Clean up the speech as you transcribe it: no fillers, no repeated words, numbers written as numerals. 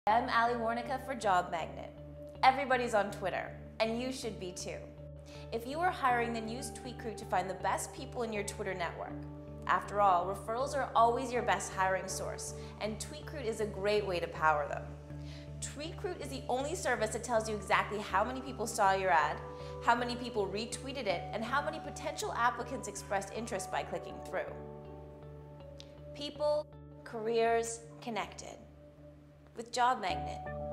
I'm Ali Warnica for Job Magnet. Everybody's on Twitter, and you should be too. If you are hiring, then use TweetCruit to find the best people in your Twitter network. After all, referrals are always your best hiring source, and TweetCruit is a great way to power them. TweetCruit is the only service that tells you exactly how many people saw your ad, how many people retweeted it, and how many potential applicants expressed interest by clicking through. People, careers, connected. With Job Magnet.